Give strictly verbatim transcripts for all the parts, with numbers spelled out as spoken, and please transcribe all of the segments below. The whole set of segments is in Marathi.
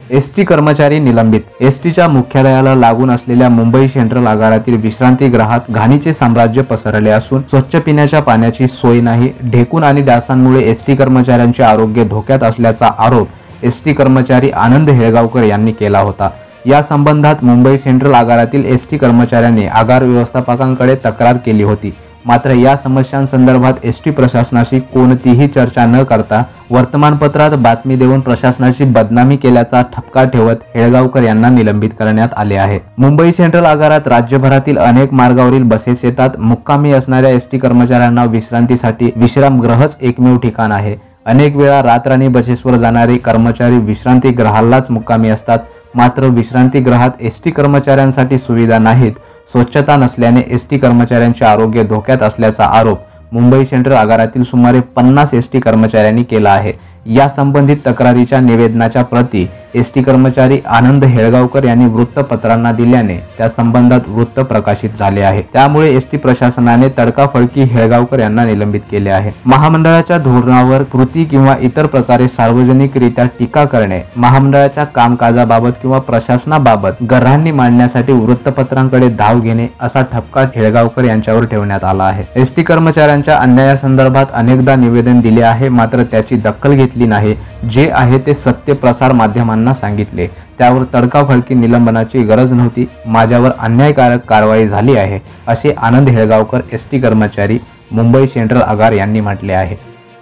एसटी कर्मचारी निलंबित। एसटीच्या मुख्यालयाला लागून असलेल्या मुंबई सेंट्रल आगारातील विश्रांतीगृहात घाणीचे साम्राज्य पसरले असून स्वच्छ पिण्याच्या पाण्याची सोय नाही। ढेकून आणि डासांमुळे एसटी कर्मचाऱ्यांचे आरोग्य धोक्यात असल्याचा आरोप एसटी कर्मचारी आनंद हेळगावकर यांनी केला होता। या संबंधात मुंबई सेंट्रल आगारातील एसटी कर्मचाऱ्यांनी आगार व्यवस्थापकांकडे तक्रार केली होती। मात्र या समस्यांसंदर्भात एसटी प्रशासनाशी कोणतीही चर्चा न करता वर्तमानपत्रात बातमी देऊन प्रशासनाची बदनामी केल्याचा ठपका ठेवत हेळगावकर यांना निलंबित करण्यात आले आहे। मुंबई सेंट्रल आगारात राज्यभरातील अनेक मार्गावरील बसेस येतात। मुक्कामी असणाऱ्या एसटी कर्मचाऱ्यांना विश्रांतीसाठी विश्रामगृहच एकमेव ठिकाण आहे। अनेक वेळा रातराणी बसेसवर जाणारे कर्मचारी विश्रांतीगृहालाच मुक्कामी असतात। मात्र विश्रांतीगृहात एसटी कर्मचाऱ्यांसाठी सुविधा नाहीत। स्वच्छता नसल्याने एसटी कर्मचाऱ्यांचे आरोग्य धोक्यात असल्याचा आरोप मुंबई सेंट्रल आगारातील सुमारे पन्नास एसटी कर्मचाऱ्यांनी केला आहे। या संबंधित तक्रारीच्या निवेदनाच्या प्रती एसटी कर्मचारी आनंद हेळगावकर यांनी वृत्तपत्रांना दिल्याने त्या संबंधात वृत्त प्रकाशित झाले आहे। त्यामुळे एसटी प्रशासनाने तडकाफडकी हेळगावकर यांना निलंबित केले आहे। महामंडळाच्या धोरणावर कृती किंवा इतर प्रकारे सार्वजनिकरित्या टीका करणे, महामंडळाच्या कामकाजाबाबत किंवा प्रशासनाबाबत गर्हांनी मांडण्यासाठी वृत्तपत्रांकडे धाव घेणे असा ठपका हेळगावकर यांच्यावर ठेवण्यात आला आहे। एसटी कर्मचाऱ्यांच्या अन्यायासंदर्भात अनेकदा निवेदन दिले आहे, मात्र त्याची दखल घेतली नाही। जे आहे ते सत्य प्रसार माध्यमांना सांगितले, त्यावर तडकाफडकी निलंबनाची गरज नव्हती। माझ्यावर अन्यायकारक कारवाई झाली आहे असे आनंद हेळगावकर एसटी कर्मचारी मुंबई सेंट्रल आगार यांनी म्हटले आहे।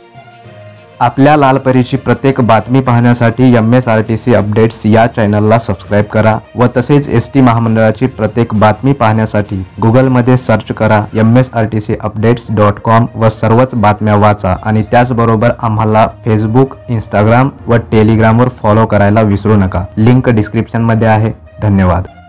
आपल्या लालपरीची प्रत्येक बातमी पाहण्यासाठी M S R T C updates या चॅनलला सबस्क्राईब करा व तसेच एसटी महामंडळाची प्रत्येक बातमी पाहण्यासाठी गुगलमध्ये सर्च करा M S R T C updates dot com व सर्वच बातम्या वाचा आणि त्याचबरोबर आम्हाला फेसबुक, इंस्टाग्राम व टेलिग्रामवर फॉलो करायला विसरू नका। लिंक डिस्क्रिप्शनमध्ये आहे। धन्यवाद।